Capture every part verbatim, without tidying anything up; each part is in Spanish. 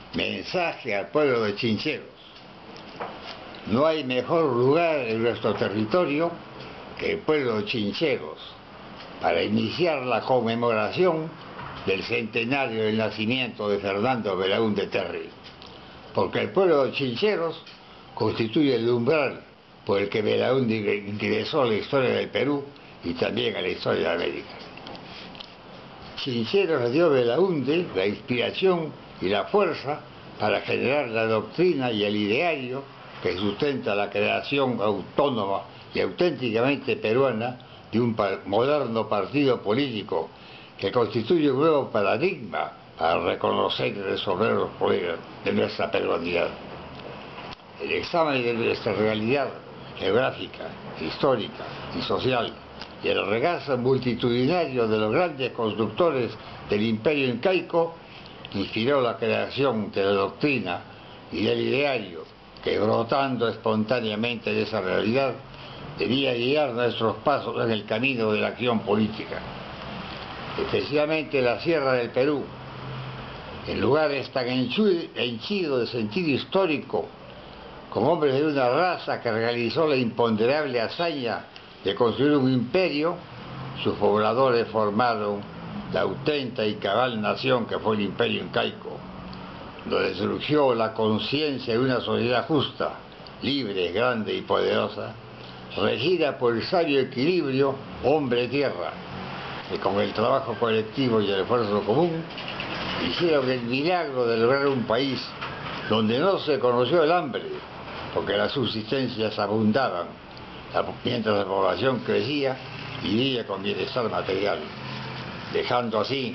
Mensaje al pueblo de Chincheros. No hay mejor lugar en nuestro territorio que el pueblo de Chincheros para iniciar la conmemoración del centenario del nacimiento de Fernando Belaúnde Terry, porque el pueblo de Chincheros constituye el umbral por el que Belaúnde ingresó a la historia del Perú y también a la historia de América. Chincheros le dio a Belaúnde la inspiración y la fuerza para generar la doctrina y el ideario que sustenta la creación autónoma y auténticamente peruana de un moderno partido político que constituye un nuevo paradigma para reconocer y resolver los problemas de nuestra peruanidad. El examen de nuestra realidad geográfica, histórica y social y el regazo multitudinario de los grandes constructores del imperio incaico inspiró la creación de la doctrina y del ideario que, brotando espontáneamente de esa realidad, debía guiar nuestros pasos en el camino de la acción política. Especialmente la Sierra del Perú, en lugares tan henchidos de sentido histórico, con hombres de una raza que realizó la imponderable hazaña de construir un imperio, sus pobladores formaron la auténtica y cabal nación que fue el imperio incaico, donde surgió la conciencia de una sociedad justa, libre, grande y poderosa, regida por el sabio equilibrio hombre-tierra, que con el trabajo colectivo y el esfuerzo común hicieron el milagro de lograr un país donde no se conoció el hambre, porque las subsistencias abundaban, mientras la población crecía y vivía con bienestar material, dejando así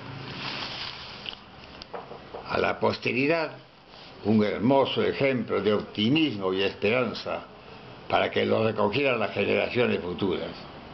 a la posteridad un hermoso ejemplo de optimismo y esperanza para que lo recogieran las generaciones futuras.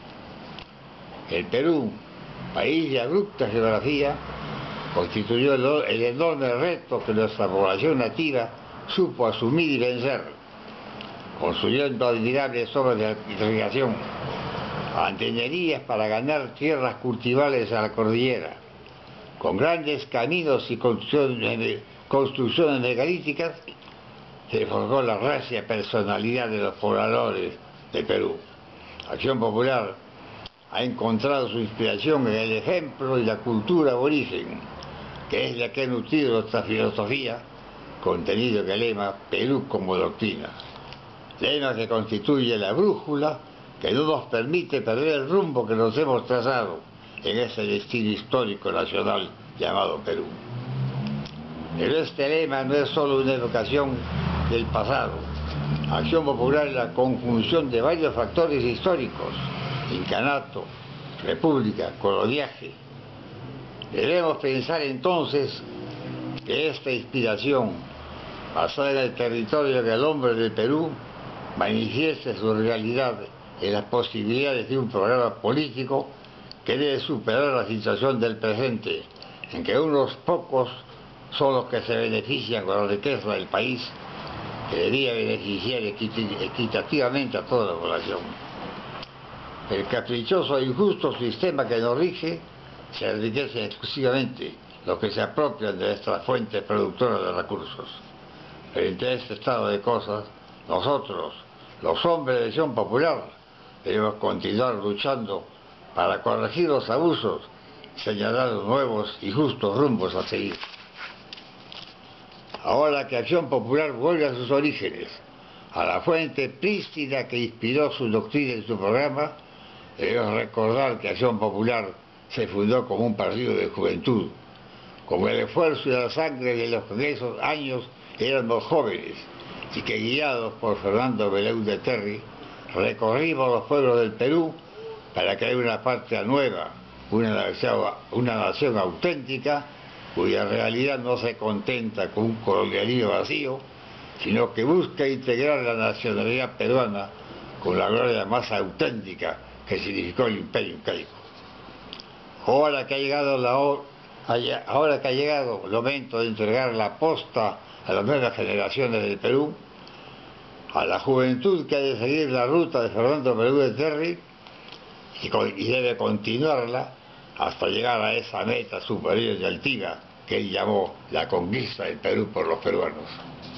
El Perú, país de abrupta geografía, constituyó el enorme reto que nuestra población nativa supo asumir y vencer, construyendo admirables obras de irrigación, antenerías para ganar tierras cultivables a la cordillera, con grandes caminos y construcciones, construcciones megalíticas, se forjó la recia personalidad de los pobladores del Perú. Acción Popular ha encontrado su inspiración en el ejemplo y la cultura aborigen, que es la que ha nutrido nuestra filosofía, contenido en el lema Perú como doctrina, lema que constituye la brújula que no nos permite perder el rumbo que nos hemos trazado en ese destino histórico nacional llamado Perú. Pero este lema no es solo una evocación del pasado. Acción Popular es la conjunción de varios factores históricos: incanato, república, coloniaje. Debemos pensar entonces que esta inspiración, basada en el territorio del hombre del Perú, manifieste su realidad en las posibilidades de un programa político que debe superar la situación del presente, en que unos pocos son los que se benefician con la riqueza del país, que debía beneficiar equitativamente a toda la población. El caprichoso e injusto sistema que nos rige se enriquece exclusivamente los que se apropian de estas fuentes productoras de recursos. Frente a este estado de cosas, nosotros, los hombres de Acción Popular, debemos continuar luchando para corregir los abusos y señalar los nuevos y justos rumbos a seguir. Ahora que Acción Popular vuelve a sus orígenes, a la fuente prístina que inspiró su doctrina y su programa, debemos recordar que Acción Popular se fundó como un partido de juventud, con el esfuerzo y la sangre de los que en esos años éramos jóvenes, y que, guiados por Fernando Belaúnde Terry, recorrimos los pueblos del Perú para crear una patria nueva, una nación, una nación auténtica, cuya realidad no se contenta con un colonialismo vacío, sino que busca integrar la nacionalidad peruana con la gloria más auténtica que significó el imperio incaico. Ahora que ha llegado la hora, ahora que ha llegado el momento de entregar la posta a las nuevas generaciones del Perú, a la juventud que ha de seguir la ruta de Fernando Belaúnde Terry y, y debe continuarla hasta llegar a esa meta superior y altiva que él llamó la conquista del Perú por los peruanos.